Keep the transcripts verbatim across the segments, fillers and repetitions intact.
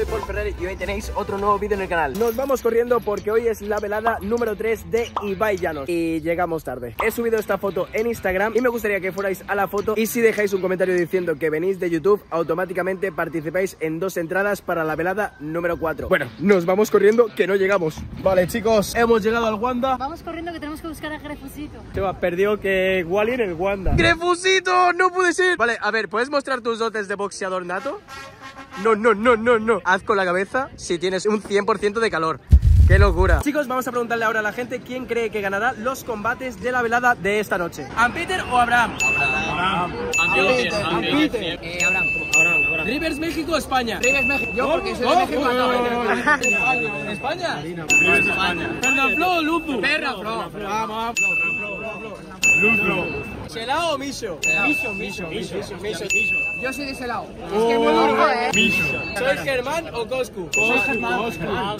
soy Paul Ferrer y hoy tenéis otro nuevo vídeo en el canal. Nos vamos corriendo porque hoy es la velada número tres de Ibai Llanos y llegamos tarde. He subido esta foto en Instagram y me gustaría que fuerais a la foto, y si dejáis un comentario diciendo que venís de YouTube, automáticamente participáis en dos entradas para la velada número cuatro. Bueno, nos vamos corriendo que no llegamos. Vale, chicos, hemos llegado al Wanda. Vamos corriendo que tenemos que buscar a Grefusito. Se va, perdió que Wally en el Wanda. ¡Grefusito! ¡No puede ser! Vale, a ver, ¿puedes mostrar tus dotes de boxeador nato? No, no, no, no, no. Haz con la cabeza si tienes un cien por ciento de calor. ¡Qué locura! Chicos, vamos a preguntarle ahora a la gente quién cree que ganará los combates de la velada de esta noche. ¿Ampeter o Abraham? Abraham. Ampeter. Ampeter. Eh, Abraham. Abraham, Abraham. ¿Rivers México o España? Rivers México. Yo porque soy de México. ¿España? Rivers España. ¿Fernanfloo o Luzu? Ferranfloo. Vamos. Luzu. ¿Selao o Miso? Miso, Miso, Miso, Miso. Yo soy de ese lado. Es que es muy duro, eh. ¿Sois Germán o Coscu? Soy Germán. Germán.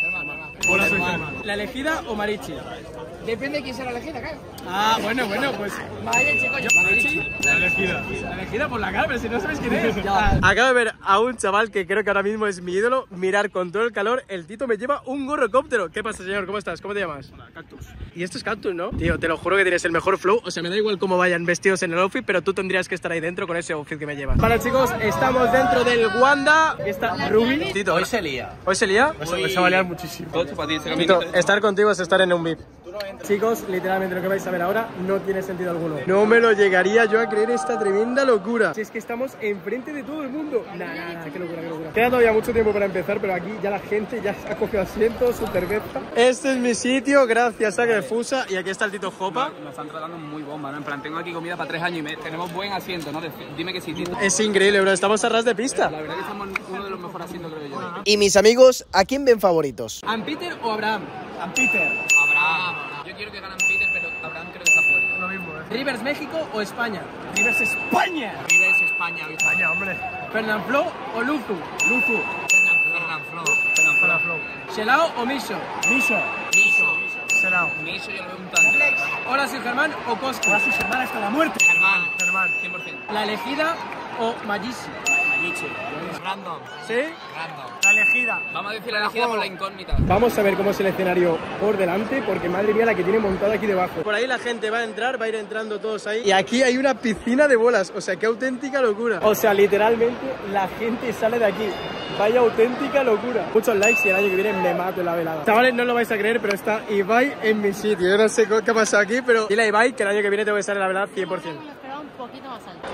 Hola, soy Germán. ¿La elegida o Marichi? Depende de quién será elegida, claro. Ah, bueno, bueno, pues... Vale, chico, yo. ¿Marichi? La elegida. La elegida por la cara, pero si no sabes quién es. Acabo de ver a un chaval que creo que ahora mismo es mi ídolo mirar con todo el calor. El Tito me lleva un gorrocóptero. ¿Qué pasa, señor? ¿Cómo estás? ¿Cómo te llamas? Hola, Cactus. Y esto es Cactus, ¿no? Tío, te lo juro que tienes el mejor flow. O sea, me da igual cómo vayan vestidos en el outfit, pero tú tendrías que estar ahí dentro con ese outfit que me llevas. Vale, chicos, estamos dentro del Wanda. Está Ruby. Tito, Hoy se lía. ¿hoy se lía? Hoy se va a liar muchísimo. Tito, estar contigo es estar en un V I P. Chicos, literalmente lo que vais a ver ahora no tiene sentido alguno. No me lo llegaría yo a creer, esta tremenda locura. Si es que estamos enfrente de todo el mundo. Nada, nada, nada, qué locura, qué locura. Queda todavía mucho tiempo para empezar, pero aquí ya la gente ya ha cogido asiento, su cerveza. Este es mi sitio, gracias a Grefusa. Y aquí está el Tito Jopa. Nos están tratando muy bomba, ¿no? En plan, tengo aquí comida para tres años y medio. Tenemos buen asiento, ¿no? Dime que sí, Tito. Es increíble, bro. Estamos a ras de pista. La verdad que estamos uno de los mejores asientos, creo yo. Y mis amigos, ¿a quién ven favoritos? ¿Ampeter o Abraham? Ampeter. Abraham. Yo quiero que ganen Peter, pero Abraham creo que está fuerte. Lo mismo, ¿eh? ¿Rivers México o España? Rivers España. Rivers España, España, hombre. ¿Fernanfloo o Luzu? Luzu. Fernanfloo. Fernanfloo. ¿Selao o Miso? Miso. Miso. Selao. Miso yo lo veo un tanto. ¿Hola, soy Germán o Cosco? Hola, soy Germán hasta la muerte. Germán. Germán. cien por ciento. ¿La elegida o Magici? Magici. Random. ¿Sí? Random. La elegida. Vamos a decir la elegida por la incógnita. Vamos a ver cómo es el escenario por delante, porque madre mía la que tiene montada aquí debajo. Por ahí la gente va a entrar, va a ir entrando todos ahí. Y aquí hay una piscina de bolas, o sea, qué auténtica locura. O sea, literalmente la gente sale de aquí. Vaya auténtica locura. Muchos likes y el año que viene me mato en la velada. Chavales, no lo vais a creer, pero está Ibai en mi sitio. Yo no sé qué ha pasado aquí, pero dile a Ibai que el año que viene tengo que estar en la velada cien por ciento. Me esperaba un poquito más alto.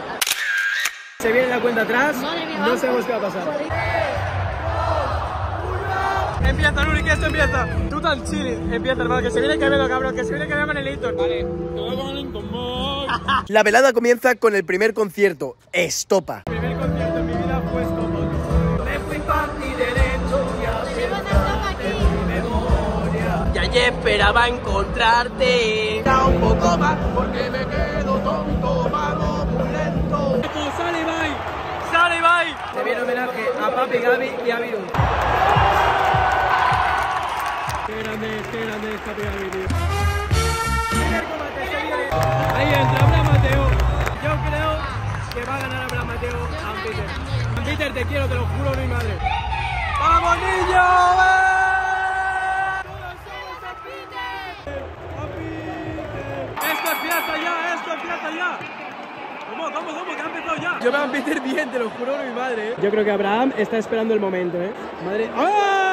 Se viene la cuenta atrás, Madre mía, no vamos. sabemos qué va a pasar. Empieza, Nuri, que esto empieza. Tú tan chilling. Empieza, hermano, que se viene Quevedo, cabrón, que se viene Quevedo con el Leighton. Vale. La velada comienza con el primer concierto, Estopa. El primer concierto en mi vida fue Estopa. Me fui parti derecho y memoria. Ya yo esperaba encontrarte. Da un poco más porque me quedo tonto, vamos muy lento. ¡Sale Ibai! ¡Sale Ibai! Se viene homenaje a Papi, Gaby y a Virus. Qué grande es, qué grande es Papi Gaby, tío. Ahí entra Abraham Mateo. Yo creo que va a ganar Abraham Mateo a Ampeter. Ampeter, te quiero, te lo juro, mi madre. ¡Vamos, niño! ¡Esto empieza ya! ¡Esto empieza ya! ¿Cómo, cómo, cómo? ¿Que ha empezado ya? Yo me voy a Ampeter bien, te lo juro, mi madre. ¿eh? Yo creo que Abraham está esperando el momento, ¿eh? Madre... ¡Ah!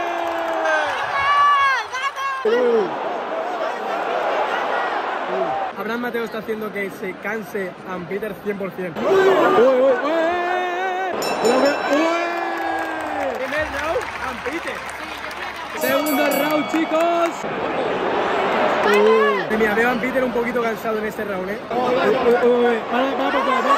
Abraham Mateo está haciendo que se canse a Ampeter cien por cien. ¡Uy, uy, uy! Primer round, Ampeter. Segundo round, chicos. Uh, mira, veo a Ampeter un poquito cansado en este round, ¿eh? Uy, uy, uy. Para, para, para, para.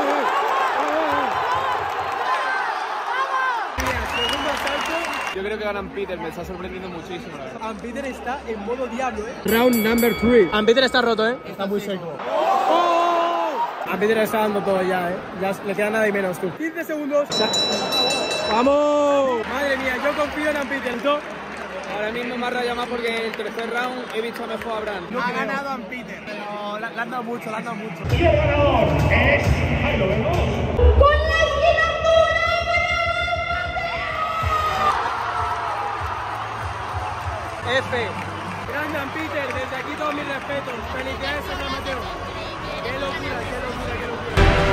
Yo creo que ganan Peter, me está sorprendiendo muchísimo, la verdad. Ampeter está en modo diablo, ¿eh? Round number three. Ampeter está roto, ¿eh? Está muy seco. ¡Oh! Ampeter está dando todo ya, ¿eh? Ya le queda nada y menos, tú. quince segundos. ¡Vamos! Madre mía, yo confío en Ampeter. ¿Tú? Ahora mismo me ha rayado más porque en el tercer round he visto mejor a Abraham. No ha ganado Ampeter, pero le han dado mucho, le han dado mucho. Y el ganador es... ahí lo vemos. ¡Con la esquina dura! F. Brandon Peter, desde aquí todos mis respetos. Felicidades, San Mateo. Qué locura, qué locura, qué locura.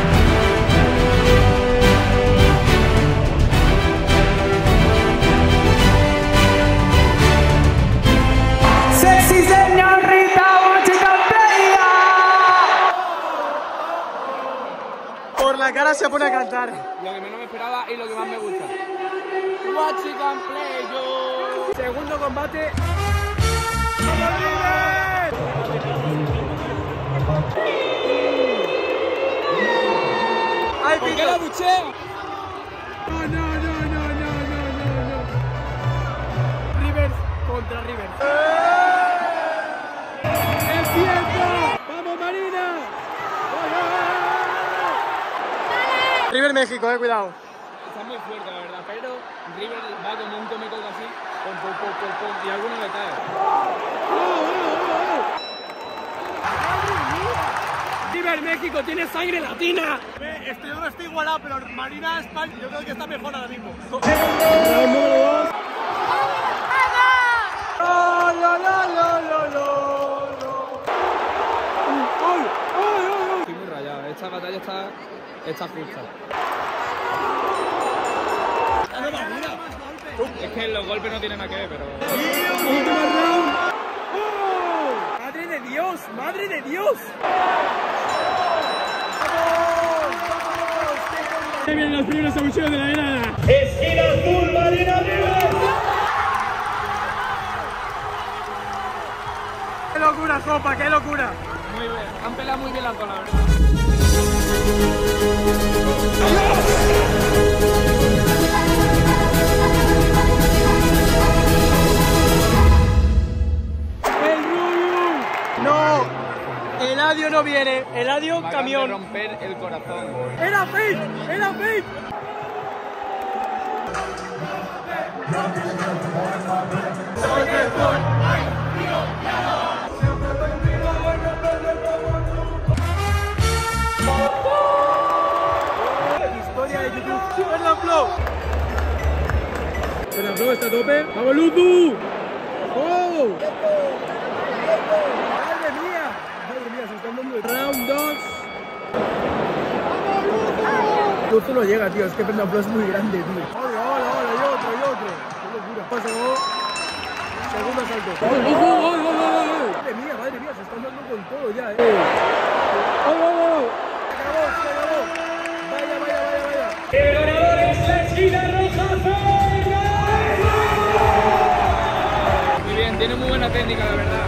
Sexy señorita, chica playa. Por la cara se pone a cantar. Lo que menos me esperaba y lo que más me gusta. Watch it and play yo. Segundo combate. ¡Ay, ¿Por qué la bucheo? No, no, no, no, no, no, no, no. Rivers contra Rivers. ¡Empieza! ¡Vamos, Marina! River México, eh, cuidado. Está muy fuerte, la verdad, pero River va como un come coca así, pum, pum, pum, pum, pum, y alguno le cae. River México tiene sangre latina. Este no está igualado, pero Marina España yo creo que está mejor ahora mismo. ¡No, no, no, no, no, no! Estoy muy rayado, esta batalla está, está justa. Es que los golpes no tienen nada que ver, pero... ¡Madre de Dios! ¡Madre de Dios! ¡Qué vienen los primeros abucheos de la era! ¡Esquina azul, Marina Rivers! ¡Qué locura, Sopa! ¡Qué locura! Muy bien, han peleado muy bien las dos, la verdad. ¡El Rubius! ¡No! Eladio no viene. Eladio, Me camión. acaban de romper el corazón. ¡Era fake! ¡Era fake! Historia de YouTube. ¡Fernand Flow! Fernand Flow está a tope. ¡Vamos, Luzu! ¡Oh! ¡Madre mía! ¡Madre mía! Se están dando el round dos. Luzu no llega, tío. Es que Fernand Flow es muy grande, tío. ¡Hola, hola, hola! Y otro, y otro. ¡Qué locura! Pasó. Segundo asalto. ¡Oh, oh, oh, oh, oh! ¡Madre mía, madre mía! Se están dando con todo ya, eh. ¡Oh, oh, oh! ¡Se acabó, se acabó! ¡Vaya, vaya, vaya, vaya! ¡El ganador es la esquina roja! Muy bien, tiene muy buena técnica, la verdad.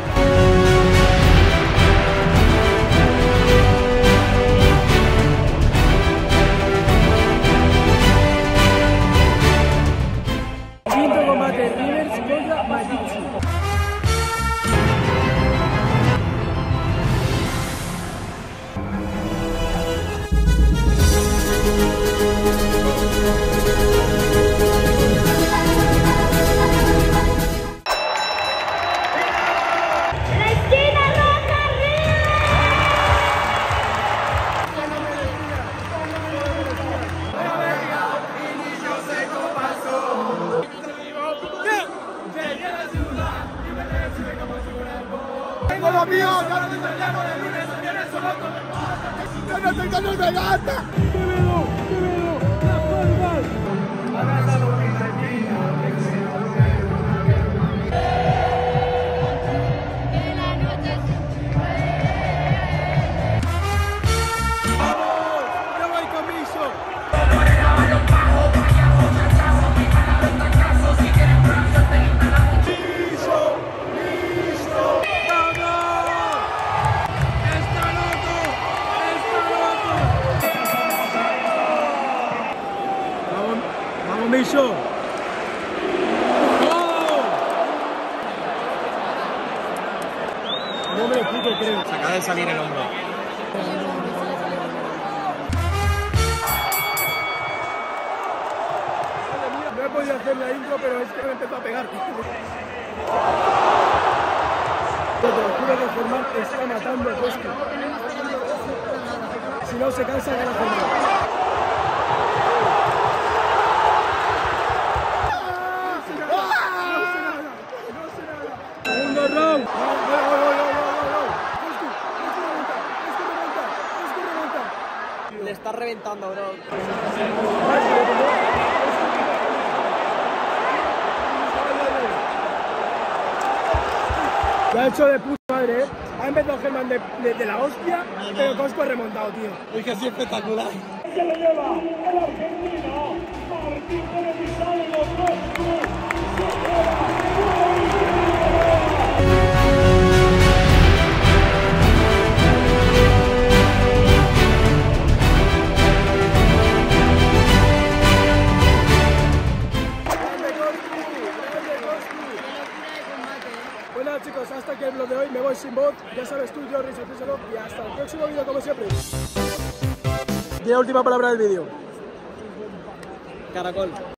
Quinto combate, Rivers contra Majichi. ¡Tengo lo mío! ¡Ya no te entendemos de mí! ¡Eso viene solo con el padre! ¡Ya no te entiendo de gata! ¡Quémelo! ¡Quémelo! ¡Las palmas! ¡Vamos! ¡Ya voy con Miso! Miso. ¡Oh! No me lo puto creo. Se acaba de salir el hombro. No he podido hacer la intro, pero es que me empezó a pegar. Te lo juro que Germán está matando a Cosco. Si no se cansa, gana Germán. Le está reventando, bro. Lo ha hecho de puta madre, ¿eh? Ha empezado Germán de, de, de la hostia, pero Cosco ha remontado, tío. Es que ha sido espectacular. Se lo lleva el argentino Martín Pérez Pizarro y los dos se Bueno chicos, hasta aquí el vlog de hoy, me voy sin voz, ya sabes tú, yo, Risa, y hasta el próximo vídeo como siempre. Y la última palabra del vídeo. Caracol.